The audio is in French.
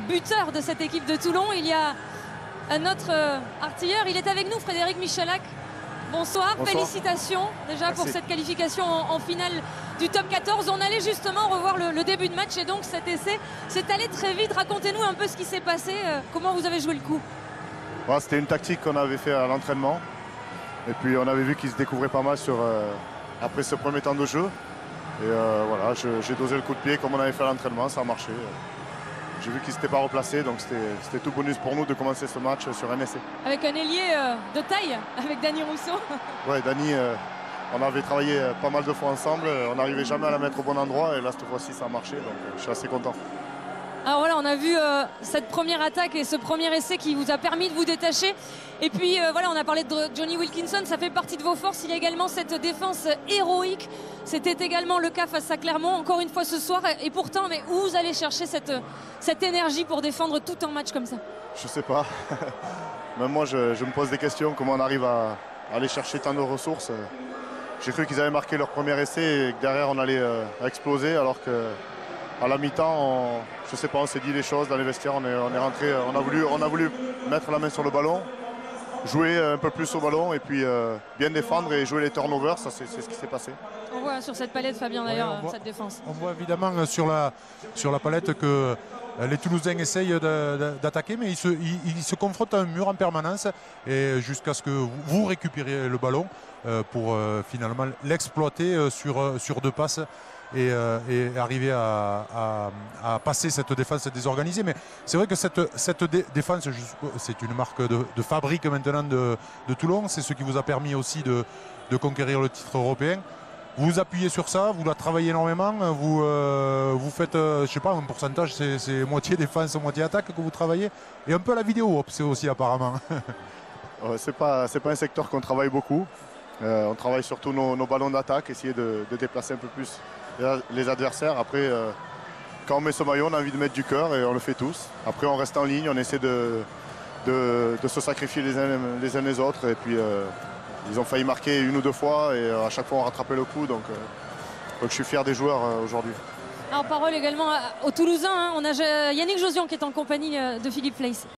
buteur de cette équipe de Toulon. Il y a un autre artilleur, il est avec nous, Frédéric Michalak. Bonsoir, félicitations déjà pour cette qualification en finale du top 14. On allait justement revoir le début de match et donc cet essai s'est allé très vite. Racontez-nous un peu ce qui s'est passé, comment vous avez joué le coup. C'était une tactique qu'on avait fait à l'entraînement et puis on avait vu qu'ils se découvraient pas mal après ce premier temps de jeu. Et voilà, j'ai dosé le coup de pied comme on avait fait à l'entraînement, ça a marché. J'ai vu qu'ils ne s'étaient pas replacés, donc c'était tout bonus pour nous de commencer ce match sur un essai. Avec un ailier de taille, avec Dany Rousseau. Ouais, Dany, on avait travaillé pas mal de fois ensemble, on n'arrivait jamais à la mettre au bon endroit et là cette fois-ci ça a marché, donc je suis assez content. Alors voilà, on a vu cette première attaque et ce premier essai qui vous a permis de vous détacher. Et puis voilà, on a parlé de Johnny Wilkinson, ça fait partie de vos forces. Il y a également cette défense héroïque. C'était également le cas face à Clermont, encore une fois ce soir. Et pourtant, mais où vous allez chercher cette énergie pour défendre tout un match comme ça? Je sais pas. Même moi, je me pose des questions. Comment on arrive à aller chercher tant de ressources? J'ai cru qu'ils avaient marqué leur premier essai et que derrière on allait exploser, alors que à la mi-temps, je sais pas, on s'est dit les choses dans les vestiaires, on est rentré, on a voulu mettre la main sur le ballon, jouer un peu plus au ballon et puis bien défendre et jouer les turnovers, ça c'est ce qui s'est passé. On voit sur cette palette, Fabien, d'ailleurs, cette défense. On voit évidemment sur la palette que les Toulousains essayent d'attaquer, mais ils se confrontent à un mur en permanence et jusqu'à ce que vous récupériez le ballon pour finalement l'exploiter sur deux passes. Et arriver à passer cette défense désorganisée. Mais c'est vrai que cette défense, c'est une marque de fabrique maintenant de Toulon. C'est ce qui vous a permis aussi de conquérir le titre européen. Vous vous appuyez sur ça, vous la travaillez énormément, vous faites, je sais pas, un pourcentage, c'est moitié défense, moitié attaque que vous travaillez. Et un peu la vidéo, c'est aussi apparemment. C'est pas un secteur qu'on travaille beaucoup. On travaille surtout nos ballons d'attaque, essayer de déplacer un peu plus les adversaires. Après, quand on met ce maillot, on a envie de mettre du cœur et on le fait tous. Après, on reste en ligne, on essaie de se sacrifier les uns les autres. Et puis, ils ont failli marquer une ou deux fois et à chaque fois, on rattrapait le coup. Donc je suis fier des joueurs aujourd'hui. Alors, parole également aux Toulousains. On a Yannick Josian qui est en compagnie de Philippe Fleiss.